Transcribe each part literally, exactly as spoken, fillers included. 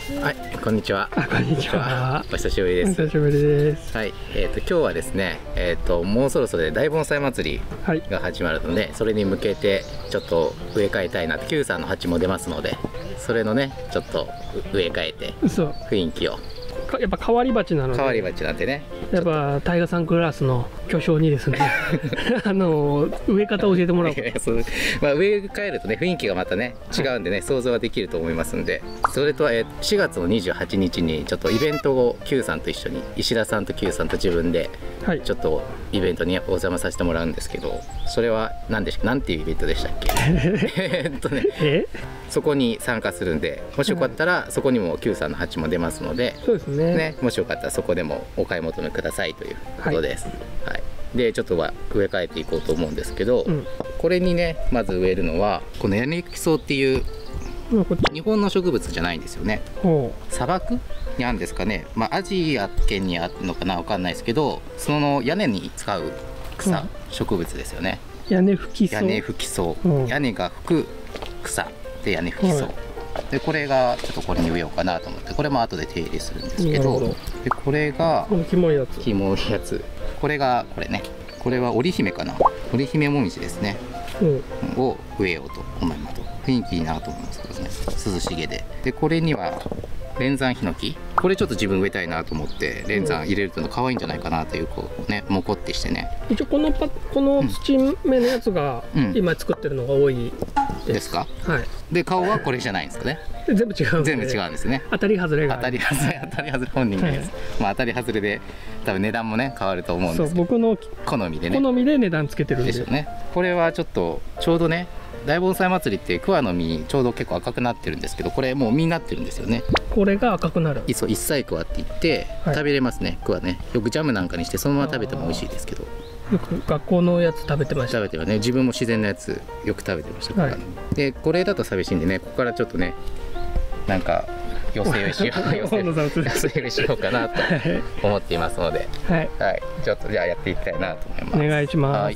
はい、こんにちは。 あ、こんにちは。 お久しぶりです。 お久しぶりです。 はい、えっ、ー、と今日はですね、えっ、ー、ともうそろそろで大盆栽祭りが始まるので、はい、それに向けてちょっと植え替えたいなって、キューさんの鉢も出ますので、それのねちょっと植え替えて雰囲気を。 やっぱ変わり鉢なので、 変わり鉢なんてね、 やっぱタイガーサンクラスの巨匠にですねあの植え方を教えてもらおう。 まあ、植え替えるとね雰囲気がまたね違うんでね、はい、想像はできると思いますんで、それとえしがつのにじゅうはちにちにちょっとイベントを Q さんと一緒に、石田さんと Q さんと自分でちょっとイベントにお邪魔させてもらうんですけど、それは何でしなんていうイベントでしたっけえっとねそこに参加するんで、もしよかったらそこにも Q さんの鉢も出ますので、 そうですね、 ね、もしよかったらそこでもお買い求めくださいということです。はい、はい、でちょっとは植え替えていこうと思うんですけど、うん、これにねまず植えるのはこのヤネキソウっていう日本の植物じゃないんですよね。砂漠にあるんですかね、まあ、アジア圏にあるのかな、わかんないですけど、その屋根に使う草、うん、植物ですよね。 屋根吹きそう、 屋根吹きそう、うん、屋根が吹く草で屋根吹きそう、はい、でこれがちょっとこれに植えようかなと思って、これも後で手入れするんですけど、でこれがこのキモいやつ、 キモいやつ、これがこれね、これは織姫かな、織姫もみじですね、うん、を植えようと思います。雰囲気いいなと思いますけどね、涼しげで。でこれには連山ヒノキ、これちょっと自分植えたいなと思って連山入れると可愛いんじゃないかなという、こうねモコってしてね。 一応このパこの土目のやつが今作ってるのが多いです、ですか。 はい。 で顔はこれじゃないんですかね。 全部違う。 全部違うんですね。 当たり外れが。 当たり外れ、当たり外れ本人がです。はい、まあ当たり外れで多分値段もね変わると思うんですけど。 そう、僕の好みでね。 好みで値段つけてるんで。 でしょうね。これはちょっとちょうどね。大盆栽祭りって桑の実ちょうど結構赤くなってるんですけど、これもう実になってるんですよね。 これが赤くなる。 そう、一歳桑って言って、はい、食べれますね。桑ね、よくジャムなんかにしてそのまま食べても美味しいですけど。 よく学校のやつ食べてました。 食べてはね、自分も自然なやつよく食べてましたから、はい、でこれだと寂しいんでね、ここからちょっとねなんか寄せ植えしよう寄せ植えしようかなと思っていますので、はい、はい、ちょっとじゃあやっていきたいなと思います。 お願いします。はい、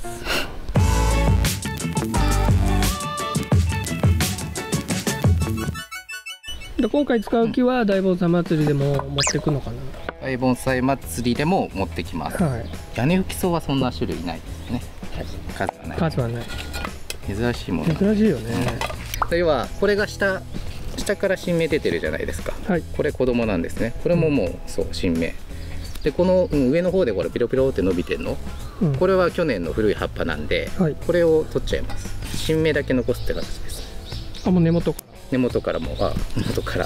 で今回使う木は大盆栽祭りでも持っていくのかな。 大盆栽祭りでも持ってきます。はい、屋根吹きそうはそんな種類ないですね。はい、数はない。 数はない。 珍しいもの。 珍しいよね。 うん、要はこれが下下から新芽出てるじゃないですか。はい、これ子供なんですね。これももう、うん、そう新芽。でこの、うん、上の方でこれピロピロって伸びてるの、うん、これは去年の古い葉っぱなんで、はい、これを取っちゃいます。新芽だけ残すって形です。 あ、もう根元から。 根元からも、あ、根元から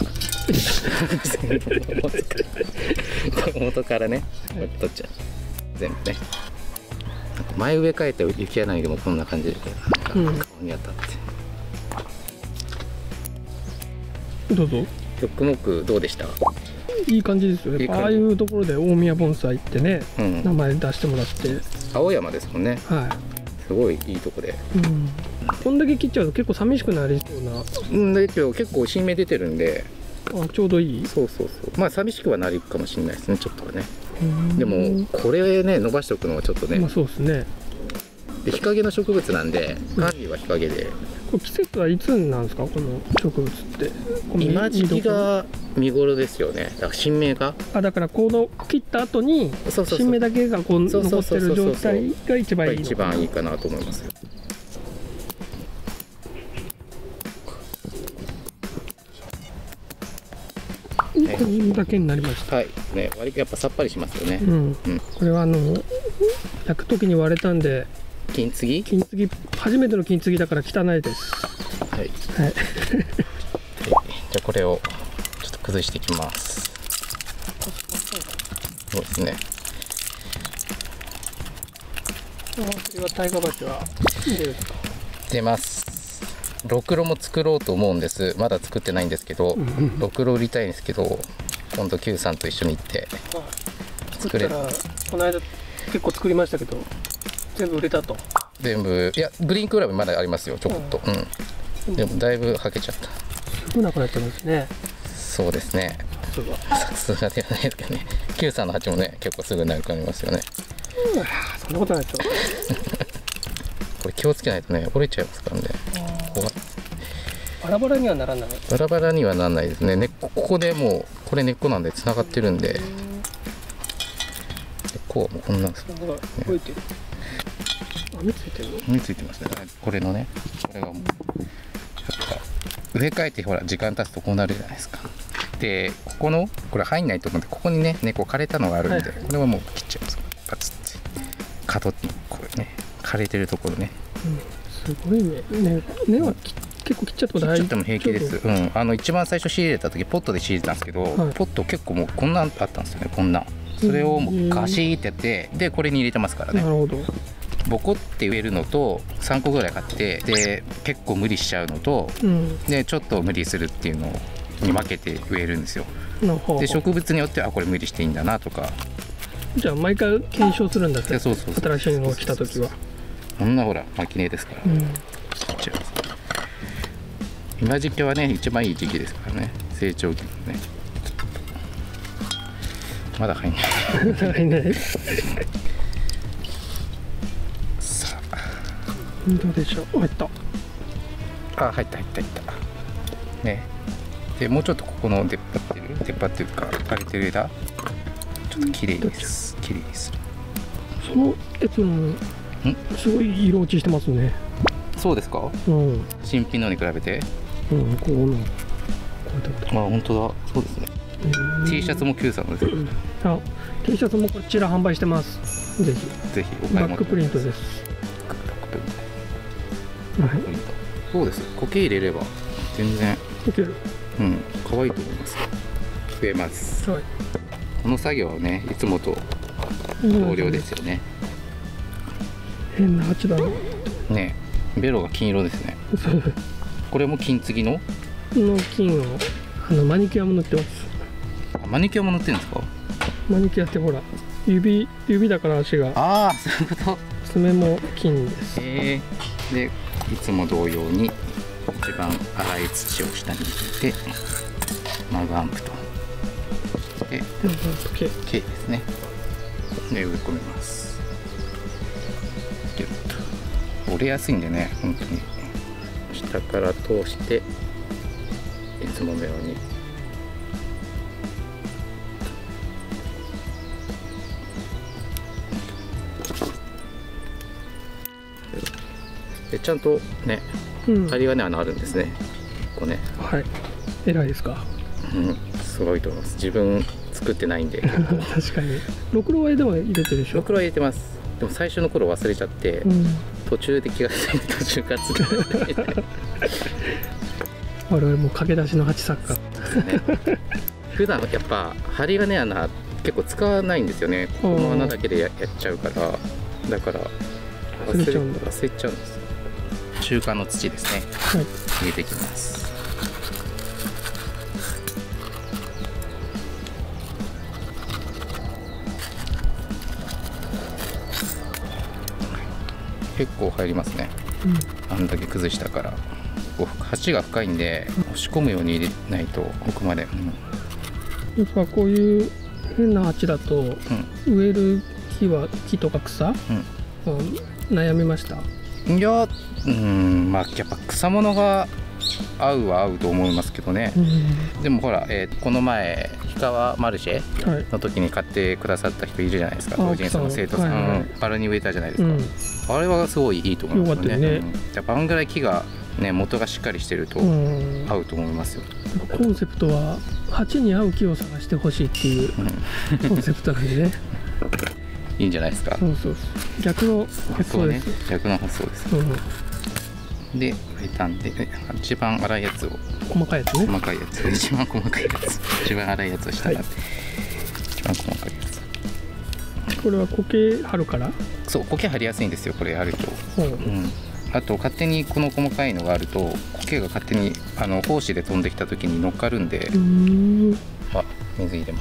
根元からね、取っちゃう全部ね。なんか前植え替えて雪柳でもこんな感じでなんか顔に当たって、 うん、どうぞ。 ヨックモックどうでした？ いい感じですよね。ああいうところで大宮盆栽ってね、うん、名前出してもらって。 青山ですもんね。はい。すごいいいとこで。うん、 こんだけ切っちゃうと結構寂しくなりそうな。 うん、だけど結構新芽出てるんで。 あ、ちょうどいい。 そうそうそう。まあ寂しくはなるかもしれないですね、ちょっとはね。でもこれね伸ばしておくのはちょっとね。 まあそうですね。 で日陰の植物なんで管理は日陰で。 これ季節はいつなんですか、この植物って。 今時期が見頃ですよね。だから新芽が。 あ、だからこの切った後に新芽だけがこう残ってる状態が一番いいの。 一番いいかなと思いますよ。 これだけになりました。 はい、ね、割とやっぱさっぱりしますよね。 うん、うん、これはあの焼く時に割れたんで。 金継ぎ？ 金継ぎ、初めての金継ぎだから汚いです。 はい。はい。じゃあこれをちょっと崩していきます。そうですね。 お祭りはタイガー鉢は出るんですか？ 出ます。ろくろも作ろうと思うんです。まだ作ってないんですけど、ろくろ売りたいんですけど、今度 Q さんと一緒に行って作れる。この間結構作りましたけど、全部売れたと。 全部、いやグリーンクラブまだありますよ、ちょこっと。うん。でもだいぶはけちゃった。 すぐなくなっちゃうんですね。 そうですね。さすがではないですけどね。Q さんの鉢もね結構すぐなくなりますよね。 うん、そんなことないですよ。 これ気をつけないとね折れちゃいますからね。怖い。 バラバラにはならない。 バラバラにはならないですね。根っこ、ここでもうこれ根っこなんでつながってるんで、根っこはもうこんなんですよ、ね。 動いてる。網ついてるの？ 網ついてますね。これのね、これがもうやっぱ植え替えてほら時間経つとこうなるじゃないですか。でここのこれ入んないと思うんで、ここにね根っこ枯れたのがあるんで、はい、これはもう切っちゃいます。パツッて角にこうね枯れてるところね。 うん、すごいね。ね根は結構切っちゃっても大丈夫？切っちゃっても平気です。うん、あの一番最初仕入れた時ポットで仕入れたんですけど、はい、ポット結構もうこんなんあったんですよね。こんなん。それをもうガシーってやってでこれに入れてますからね。 なるほど。 ボコって植えるのとさんこぐらい買ってで結構無理しちゃうのと、うん、でちょっと無理するっていうのに分けて植えるんですよ。で植物によってはこれ無理していいんだなとか。 じゃあ毎回検証するんだって。 そうそうそう。 新しいのが来た時はこんなほら巻き根ですから、うん、今時期はね一番いい時期ですからね。成長期のねまだ入んない入んないさあどうでしょう。入った。 あ、入った入った入ったね。でもうちょっとここの出っ張ってる出っ張っていうか枯れてる枝ちょっと綺麗にす綺麗にする。 そのエプロンすごい色落ちしてますね。 そうですか。うん、新品のに比べてうんこうのあ、本当だ。そうですね。T シャツも Q さんのです。 あ、T シャツもこちら販売してます。ぜひぜひお買い物。 バックプリントです。 バックプリント。はい。そうです。苔入れれば全然いける。 うん、可愛いと思います。増えます。はい。この作業はね、いつもと同量ですよね。 変な鉢だな。 ね、ベロが金色ですね。これも金継ぎの？ の金をあのマニキュアも塗ってます。 マニキュアも塗ってるんですか？ マニキュアってほら指指だから足が。 ああ、そういうこと。 爪も金です。 えー、でいつも同様に一番粗い土を下に入れてマグアンプとでマグアンプ系系ですね。で植え込みます。ギュッと折れやすいんでね、本当に下から通していつものようにでちゃんとね、針金穴あるんですね。ここね。 はい。偉いですか。 うん、すごいと思います。自分作ってないんで。 確かに。ろくろはでも入れてるでしょ。 ろくろは入れてます。でも最初の頃忘れちゃって、うん、途中で気が付いて途中から作って。 我々も駆け出しの鉢作家。 ね、普段やっぱ針金穴結構使わないんですよね。この穴だけで や, やっちゃうから、だから忘れちゃうんだ。忘れちゃうんです。中間の土ですね。はい、入れていきます。結構入りますね。うん、あんだけ崩したから。鉢が深いんで押し込むように入れないと奥まで、 うん、やっぱこういう変な鉢だと、うん、植える木は木とか草、うん、悩みました？ いや、うん、まあやっぱ草物が合うは合うと思いますけどね、うん、でもほら、えー、この前氷川マルシェの時に買ってくださった人いるじゃないですか、同人誌の生徒さん、はいはい、バラに植えたじゃないですか、うん、あれはすごいいいと思いますね。ね、うん、やっぱあんぐらい木がね、元がしっかりしてると合うと思いますよ。 コンセプトは鉢に合う木を探してほしいっていう、うん、コンセプトなんでねいいんじゃないですか。 そうそうそう、逆の発想です。 ね、逆の発想です。うん、で植えたんで一番粗いやつを細かいやつね。 細かいやつ一番細かいやつ一番粗いやつをしたら、はい、一番細かいやつ。 これは苔張るから？ そう、苔張りやすいんですよ、これやると。うん、あと勝手にこの細かいのがあると苔が勝手にあの胞子で飛んできた時に乗っかるんで。うーん、あ、水入れます。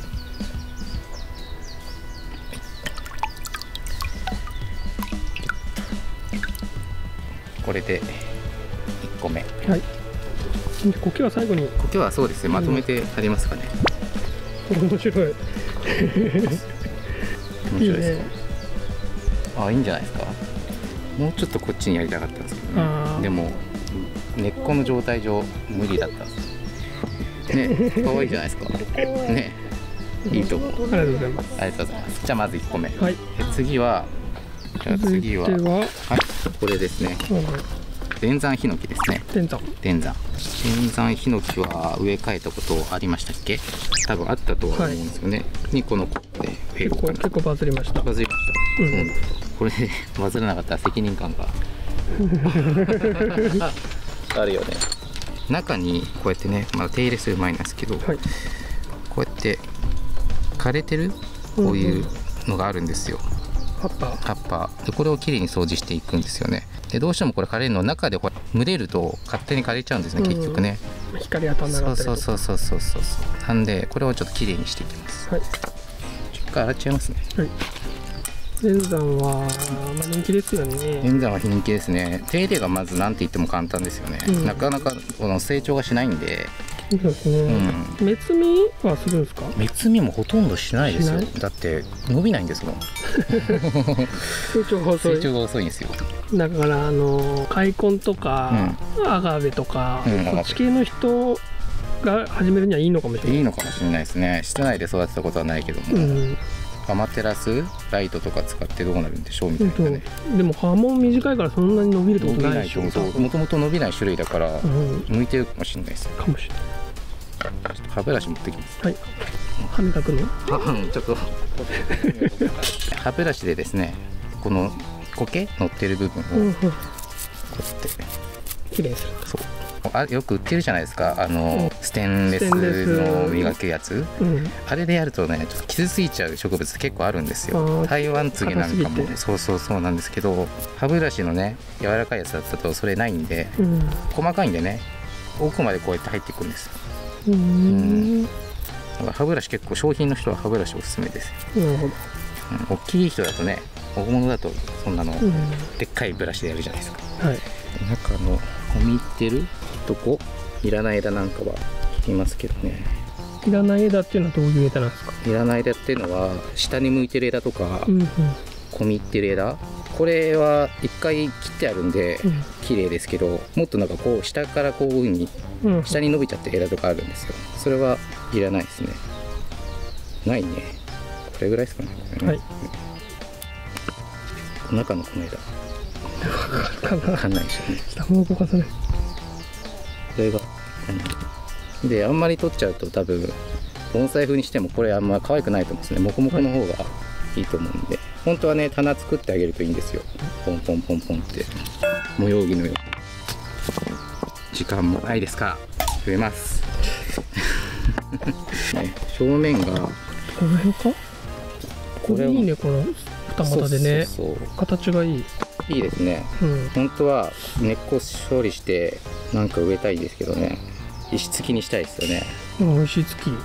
これでいっこめ。 はい。苔は最後に。 苔はそうですね、まとめてありますかね。 面白い。面白いですか。あ、いいんじゃないですか。もうちょっとこっちにやりたかったんですけどね。でも根っこの状態上無理だったんですね。可愛いじゃないですかね。いいと思う。 ありがとうございます。 ありがとうございます。じゃあまずいっこめ、 はい、 次はじゃあ次は、 は、 はい、これですね。連山ヒノキですね。 連山連山連山ヒノキは植え替えたことありましたっけ？多分あったとは思うんですよね、はい、にこの子で結構結構バズりましたバズりました、うん、これでバズらなかったら責任感があるよね。中にこうやってね、まあ、手入れする前なんですけど、はい、こうやって枯れてるこういうのがあるんですよ、 葉っぱ葉っぱで、これをきれいに掃除していくんですよね。でどうしてもこれ枯れるの中でこれ蒸れると勝手に枯れちゃうんですね、結局ね。 光当たんなかったりとか。 そうそうそうそうそうなんでこれをちょっときれいにしていきます。はい、一回洗っちゃいますね。はい、 連山は、まあ、人気ですよね。 連山は人気ですね。手入れがまず何て言っても簡単ですよね、うん、なかなかこの成長がしないんで。 そうですね、うん、目摘みはするんですか？ 目摘みもほとんどしないですよ。だって伸びないんですもん成長が遅い。 成長が遅いんですよ。 だからあの開墾とか、うん、アガベとか、うん、そっち系の人が始めるにはいいのかもしれない。 いいのかもしれないですね。室内で育てたことはないけども、うん、アマテラスライトとか使ってどうなるんでしょうみたいなね。 でも葉も短いからそんなに伸びるってことないでしょ。 もともと伸びない種類だから、うん、向いてるかもしれないです。 かもしれない。 ちょっと歯ブラシ持ってきます。 はい。歯磨くの？ はちょっと歯ブラシでですね、この苔乗ってる部分をこうやってきれいにする。 そう。あよく売ってるじゃないですか、あの、うん、ステンレスの磨くやつ、うん、あれでやるとねちょっと傷ついちゃう植物結構あるんですよ。台湾ツゲなんかもそうそうそうなんですけど、歯ブラシのね柔らかいやつだったとそれないんで、うん、細かいんでね奥までこうやって入っていくんですよ。うん、だから歯ブラシ結構商品の人は歯ブラシおすすめですよ。なるほど、うん、大きい人だとね大物だとそんなの、うん、でっかいブラシでやるじゃないですか。はい、中の込み入ってるとこいらない枝なんかは切りますけどね。 いらない枝っていうのはどういう枝なんですか？ いらない枝っていうのは下に向いてる枝とか、うんうん、込み入ってる枝、これは一回切ってあるんで綺麗ですけど、もっとなんかこう下からこういう風に下に伸びちゃってる枝とかあるんですよ。それはいらないですね。ないね。これぐらいですかね。これね、はい、中のこの枝わかんないでしょうね。 下も動かさない。 これが、うん、であんまり取っちゃうと多分盆栽風にしてもこれあんま可愛くないと思うんですね。モコモコの方がいいと思うんで、本当はね棚作ってあげるといいんですよ。ポンポンポンポンって模様着のように。時間もないですから増えます、ね、正面がこの辺か。これいいね、この二股でね。そうそうそう、形がいい。 いいですね、うん、本当は根っこ処理してなんか植えたいんですけどね、石付きにしたいですよね。 うん、石付き。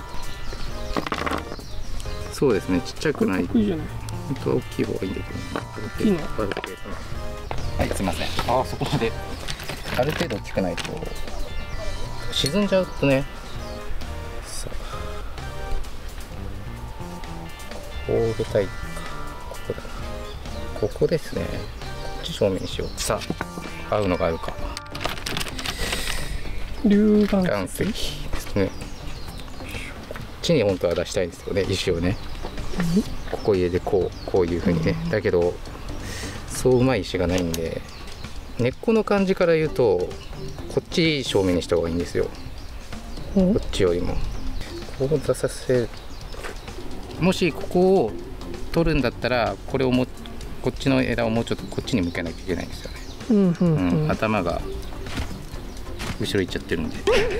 そうですね、ちっちゃくない。 いいじゃない。 本当は大きい方がいいんだけど、大きいの。はい、すいません。ああ、そこまである程度大きくないと沈んじゃうとね。さあ、こう植えたいか。ここだな。ここですね。こっち正面にしよう。さあ、合うのが合うか。 龍岩石ですね。こっちに本当は出したいんですよね、石をね。ここ入れてこうこういう風にね。だけどそううまい石がないんで、根っこの感じから言うとこっち正面にした方がいいんですよ。こっちよりもこう出させる。もしここを取るんだったらこれをもこっちの枝をもうちょっとこっちに向けなきゃいけないんですよね。うんうんうん、頭が後ろ行っちゃってるんで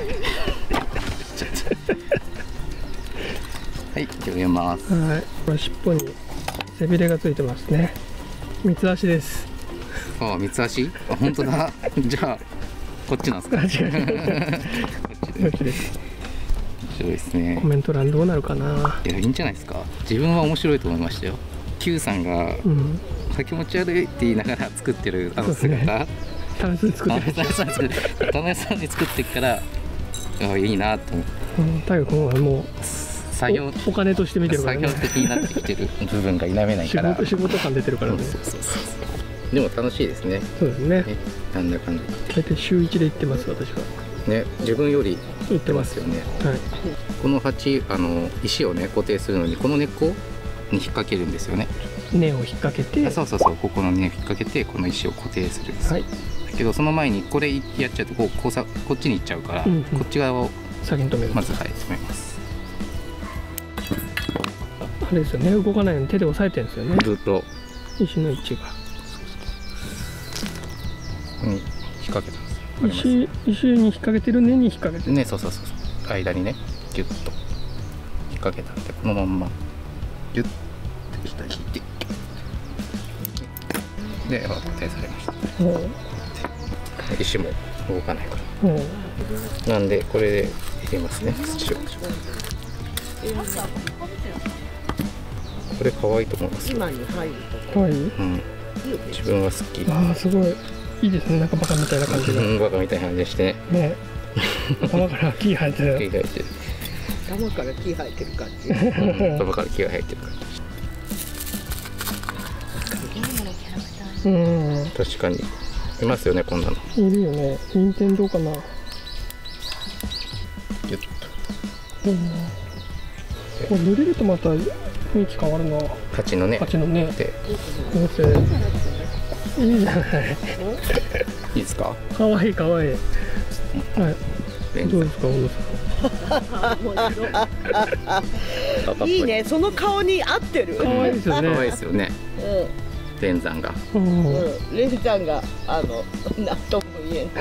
はい、読みます。 はい、これ尻尾に背びれがついてますね。三つ足です。 ああ、三つ足？あ、本当だ。じゃあこっちなんですか？違う。こっちです。面白いですね。 コメント欄どうなるかな。 いや、いいんじゃないですか。自分は面白いと思いましたよ。Q さんが、うん、気持ち悪いって言いながら作ってるあの姿。 棚さん作ってる。 棚さんに作ってっから、あ、いいなと思って。 うん、太陽君はもう。作業 お, お金として見てるからね。 作業的になってきてる部分が否めないから。 仕事仕事感出てるからね。 そうそうそうそう。 でも楽しいですね。 そうですね。 ね、なんだかんだ大体週一で行ってます私は。 ね、自分より行ってますよね。はい。 この鉢、あの石をね固定するのにこの根っこに引っ掛けるんですよね。 根を引っ掛けて。 そうそうそう、ここの根を引っ掛けてこの石を固定するんです。はい。だけどその前にこれやっちゃうとこうこうさこっちに行っちゃうから、うんうん、こっち側を先に止める。 まずはい止めます。 あれですよね、動かないように手で押さえてるんですよね。 ずっと石の位置が。 うん、引っ掛けてます。 石石に引っ掛けてる根に引っ掛けてる。 ね、そうそうそうそう。間にね、ギュッと引っ掛けたんでこのまんまギュッと下に引いて、で固定されました。石も動かないから。なんでこれで入れますね、土を。これ可愛いと思います。今に入ると可愛い。うん。自分は好き。 ああ、すごいいいですね。なんかバカみたいな感じで。バカみたいな感じでしてね。ね。 頭から木生えてる。木生えてる。 頭から木生えてる感じ。 頭から木が生えてる感じ。うん。 確かにいますよね、こんなの。 いるよね。任天堂かな。 ギュッと。 うん。これ濡れるとまた雰囲気変わるな。 鉢のね。 鉢のね。で。いいじゃない。 いいですか。 可愛い可愛い。はい。どうですか、小野さん。 いいね、その顔に合ってる。 可愛いですよね。 可愛いですよね。連山が。 うん。連山が、あの、なんとも言えない。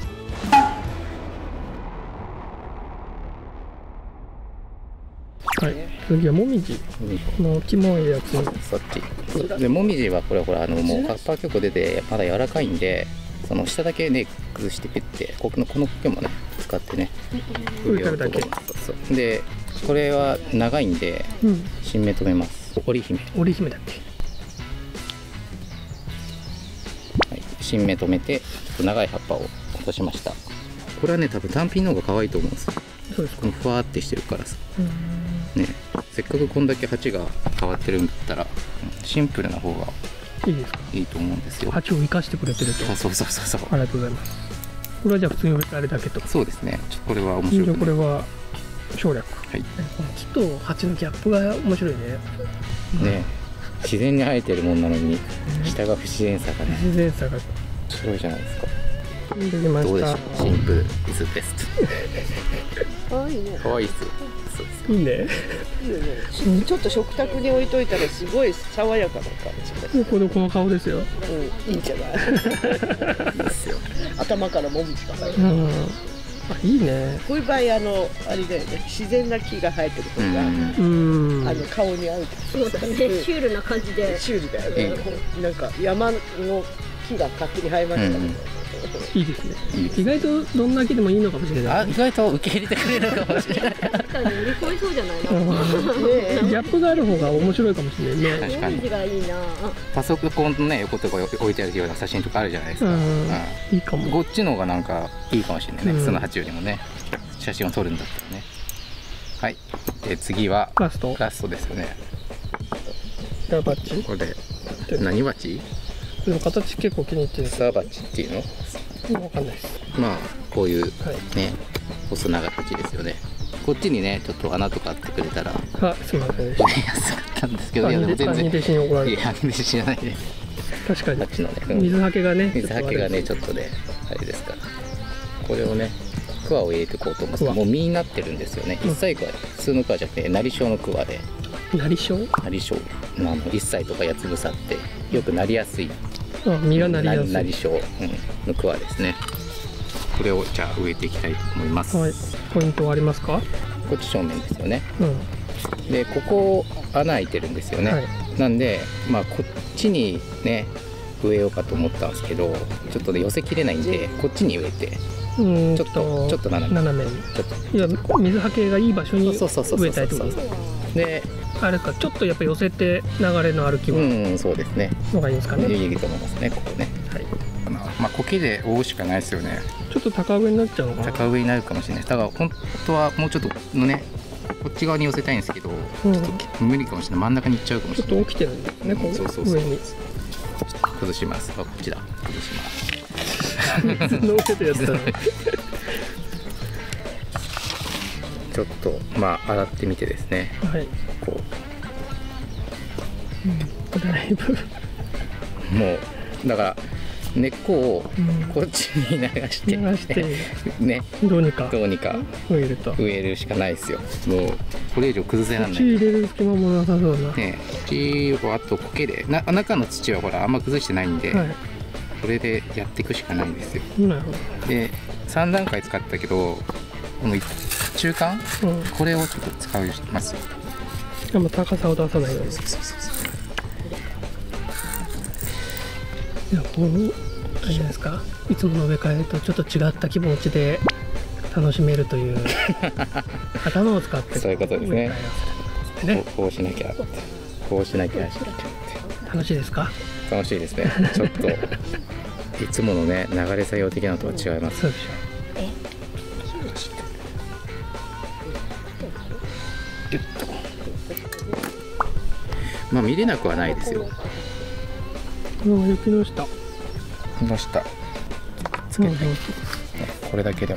はい、次はもみじのキモいやつ。 そっちでもみじはこれほらあのもう葉っぱ結構出てまだ柔らかいんで、その下だけね崩してピッてこのこの苔もね使ってね植えるだけ。 そうでこれは長いんで、うん、新芽止めます。織姫織姫だっけ。 はい、新芽止めてちょっと長い葉っぱを落としました。これはね多分単品の方が可愛いと思うんですよ。 そうですか。 ふわーってしてるからさ。ね、せっかくこんだけ鉢が変わってるんだったらシンプルな方がいいですか。 いいと思うんですよ。 鉢を生かしてくれてると。 そうそうそうそう。 ありがとうございます。これはじゃあ普通にあれだけと。 そうですね。ちょっとこれは面白い、ね。 これは省略。 はい。 木と鉢のギャップが面白いね。 ね、自然に生えてるもんなのに下が不自然さがね。 不自然さが。 面白いじゃないですか。 できました。 どうでしょう。シンプルイズベスト。 可愛いね。 可愛いっす。 いいね。 いいよね。ちょっと食卓に置いといたらすごい爽やかな感じが。このこの顔ですよ。 うん、いいんじゃない。いいですよ。頭からもみじが生えてる。 あ、いいね。 こういう場合あのあれだよね。自然な木が生えてる方が、うん、あの顔に合う。 そうだね。シュールな感じで。 シュールだよね。なんか山の木が勝手に生えましたね。 いいですね。意外とどんな木でもいいのかもしれない。 あ、意外と受け入れてくれるかもしれない。 確かに売り込みそうじゃないな。 ギャップがある方が面白いかもしれないね。 確かに。 がいいな。 パソコンのね横とか置いてあるような写真とかあるじゃないですか。 いいかも。 こっちの方がなんかいいかもしれないね。普通の鉢よりもね。写真を撮るんだったらね。はい。で次はラスト。 ラストですよね。 スターバッチ。 これ何バチ？ でも形結構気に入ってる。 スターバッチっていうの？ わかんないです。 まあこういうね細長い鉢ですよね。こっちにねちょっと穴とかあってくれたら。 あ、すみませんでした。 安かったんですけど、いや全然。兄弟子に怒られる。 いや兄弟子知らないで。 確かに。 鉢のね。 水はけがね。 水はけがねちょっとねあれですから。これをね桑を入れていこうと思うんですけど、もう実になってるんですよね。一歳桑、普通の桑じゃなくてなりしょうの桑で。 なりしょう？ なりしょう。あの一歳とか八つ房ってよくなりやすい。 あ、実がなりやすい。 なりしょうの桑ですね。これをじゃあ植えていきたいと思います。 はい。ポイントはありますか？ こっち正面ですよね。 うん。 でここ穴開いてるんですよね。はい、なんでまあこっちにね植えようかと思ったんですけど、ちょっとね寄せきれないんでこっちに植えて。ちょっとちょっと斜め斜めに。ちょっといや水はけがいい場所に植えたいってことです。で。あれかちょっとやっぱ寄せて流れのある木はうんそうですねのがいいですかね。 いいと思いますねここね。はい。まあ苔で覆うしかないですよね。 ちょっと高植えになっちゃうのかな。 高植えになるかもしれない。だから本当はもうちょっとのねこっち側に寄せたいんですけど、うん、ちょっと無理かもしれない。真ん中に行っちゃうかもしれない。 ちょっと起きてるんですねこう上に。 崩します。あ、こっちだ。崩します。 水の上でやったらちょっとまあ洗ってみてですね。 はい。 こう、うん、だいぶもうだから根っこをこっちに流して、 流してね、 どうにかどうにか植えると植えるしかないですよ。もうこれ以上崩せらんない。 土入れる隙間もなさそうな。 ね、土をあと苔でな中の土はほらあんま崩してないんで、はい、これでやっていくしかないんですよ。 なるほど。 でさん段階使ったけどこの中間、うん、これをちょっと使いますよ。 でも高さを出さないように。いやこうあれじゃないですか、いつもの植え替えとちょっと違った気持ちで楽しめるという頭を使ってそういうことですね。ね、こうしなきゃこうしなきゃ楽しいですか？ 楽しいですね。ちょっといつものね流れ作業的なのとは違います。 そうでしょ。 ギュッとまあ見れなくはないですよ。 雪の下の下つけて、これだけでも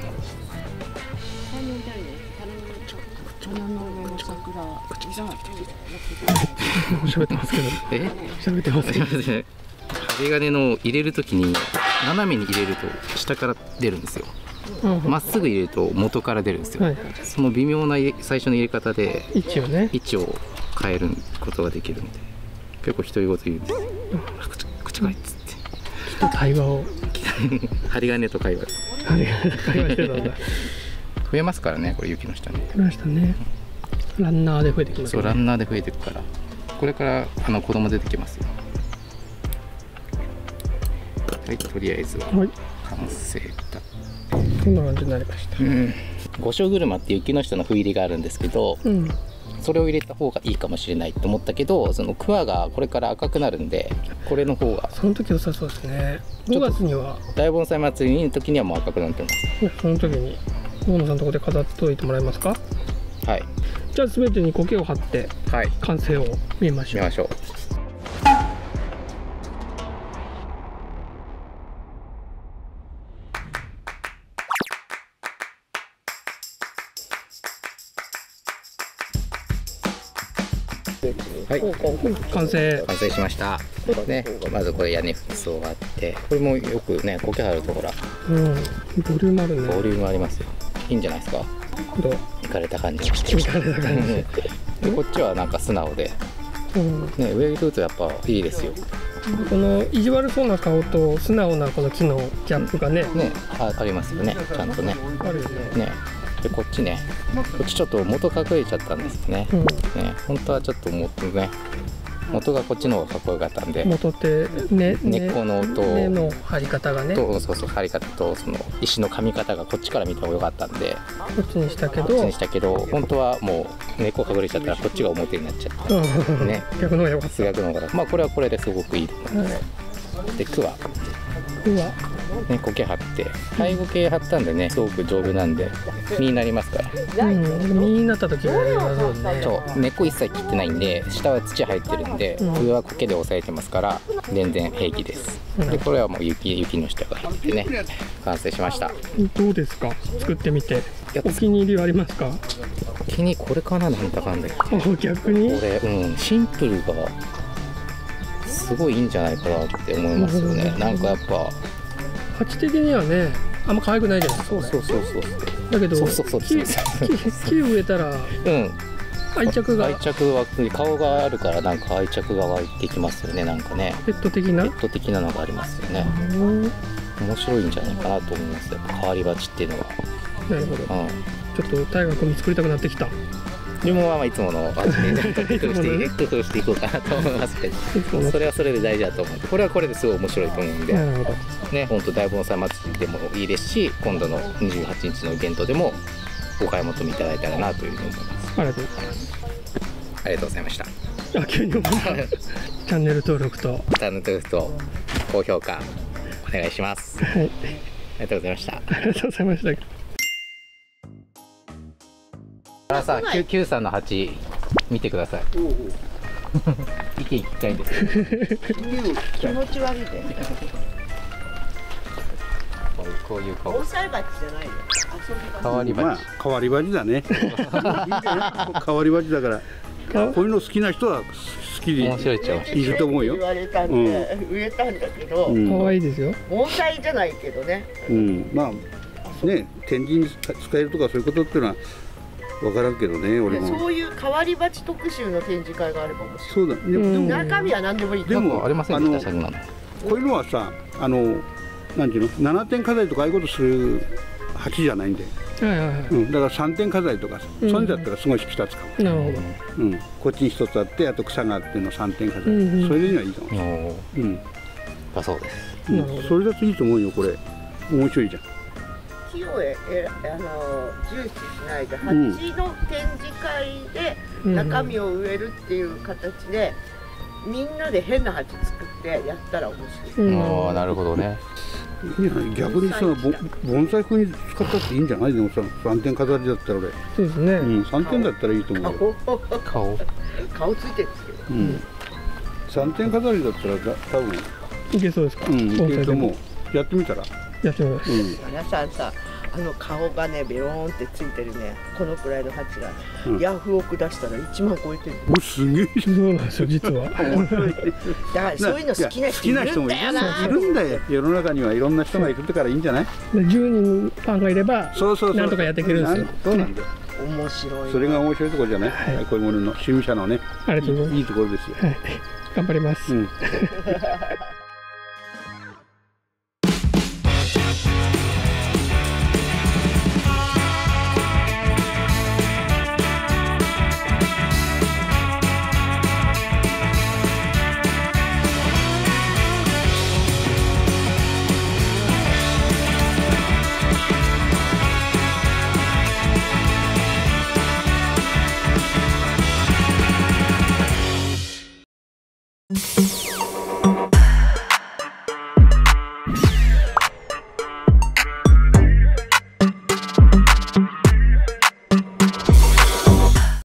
喋ってますけどえ喋ってますけど針金の入れるときに斜めに入れると下から出るんですよ。まっすぐ入れると元から出るんですよ、はい、その微妙な最初の入れ方で位置をね位置を変えることができるんで結構独り言言うんですよ。口がいっつってと対話を針金と会話です針金と会話してたんだ増えますからねこれ雪の下に増えましたね。ランナーで増えてきますね。 そうランナーで増えていくからこれからあの子供出てきますよ。はい、とりあえずは完成だ。 こんな感じになりました。 うん、五所車って雪の下の斑入りがあるんですけど、うん、それを入れた方がいいかもしれないと思ったけど、その桑がこれから赤くなるんでこれの方がその時良さそうですね。ごがつには大盆栽祭りの時にはもう赤くなってます。 その時に大野さんのところで飾っておいてもらえますか？ はい。 じゃあ全てに苔を張って完成を見ましょう。 見ましょう。はい、 完成完成しました。ね、まずこれ屋根服装があって、これもよくね苔張るとほら、 うん、ボリュームあるね。 ボリュームありますよ。いいんじゃないですか。 どう？ いかれた感じ。 いかれた感じ。でこっちはなんか素直で、うん、ね上に来るとやっぱいいですよ。 この意地悪そうな顔と素直なこの木のギャップがね、 ね あ, ありますよね。ちゃんとね。 あるよね。 ね。でこっちね、こっちちょっと元隠れちゃったんですね。うん、ね、本当はちょっと元ね、元がこっちの方がかっこよかったんで。 元ってね、 根っこのと根の張り方がね。 とそうそう張り方とその石の噛み方がこっちから見た方が良かったんで。 こっちにしたけど。 こっちにしたけど、本当はもう根っこ隠れちゃったらこっちが表になっちゃった。うん、ね。 逆の方が良かった。 逆の方が、まあこれはこれですごくいいと思います。はい、で桑。 桑。 ね、苔張って灰苔張ったんでねすごく丈夫なんで実になりますから、 うん、実になった時はそうね。 そう根っこ一切切ってないんで下は土入ってるんで、うん、上は苔で押さえてますから全然平気です、うん、でこれはもう雪雪の下が入ってね完成しました。どうですか作ってみてお気に入りはありますか？ お気に入りこれかな。なんだかんだ逆にこれ、うん、シンプルがすごいいいんじゃないかなって思いますよね、うん、なんかやっぱ鉢的にはねあんま可愛くないじゃないですか。 そうそうそうそう。 だけどそうそうそう木木植えたら、うん、愛着が愛着湧く顔があるからなんか愛着が湧いてきますよね。なんかねペット的なペット的なのがありますよね。面白いんじゃないかなと思います。やっぱ変わり鉢っていうのは。 なるほど、うん、ちょっと大学に作りたくなってきた。 自分はまあいつもの味で工夫して工夫していこうかなと思いますけどそれはそれで大事だと思うんでこれはこれですごい面白いと思うんでね、本当大盆栽祭りでもいいですし今度のにじゅうはちにちのイベントでもお買い求めいただいたらなというふうに思います。 ありがとうございます。 ありがとうございました。 あ急に思ったチャンネル登録とチャンネル登録と高評価お願いします。はい、ありがとうございました。 ありがとうございました。 あらさ、キュウさんの鉢見てください。 意見聞きたいです。 気持ち悪いで。 こういう顔。 盆栽鉢じゃないよ。遊び場。 変わり鉢。 変わり鉢だね。変わり鉢だから。こういうの好きな人は好きでいると思うよ。 言われたんで植えたんだけど。 可愛いですよ。 盆栽じゃないけどね。 うん、まあね、展示に使えるとかそういうことっていうのは分からんけどね、俺も。 そういう変わり鉢特集の展示会があれば面白い。 そうだ。でも中身は何でもいい。 でもありませんでした。こういうのはさ、あのなんていうの、ななてん飾りとかああいうことする鉢じゃないんで。はいはいはい、うん、だからさんてん飾りとか、うん、そういうのだったらすごい引き立つかも。なるほど。うん、こっちにひとつあって、あと草があってのさんてん飾り、うんうん、それにはいいかもしれない。うん。 だそうです。 うん、それだといいと思うよ、これ。面白いじゃん。 木をええあの重視しないで、鉢の展示会で中身を植えるっていう形で、うん、みんなで変な鉢作ってやったら面白い。 うん、ああ、なるほどね。 いや、逆にさ、盆栽風に使ったっていいんじゃない？でもさ、さんてん飾りだったら俺。 そうですね。 うん、さんてんだったらいいと思うよ。 顔。顔ついてるんですけど。 うん。さんてん飾りだったら、多分。 いけそうですか。 うん、いけると思う。やってみたら。 やってみます。 皆さんさ、あの顔がね、ベローンってついてるね、このくらいの鉢が、ヤフオク出したらいちまん超えてる。 お、すげえ。 そうなんですよ、実は。 だからそういうの好きな人いるんだよな。 いるんだよ。世の中にはいろんな人がいるからいいんじゃない？ じゅうにんファンがいれば、そうそうそう、なんとかやってくれるんですよ。 そうなんだよ。 面白い。 それが面白いところじゃない？こういうものの趣味者のね。 ありがとうございます。 いいところですよ。 頑張ります。 you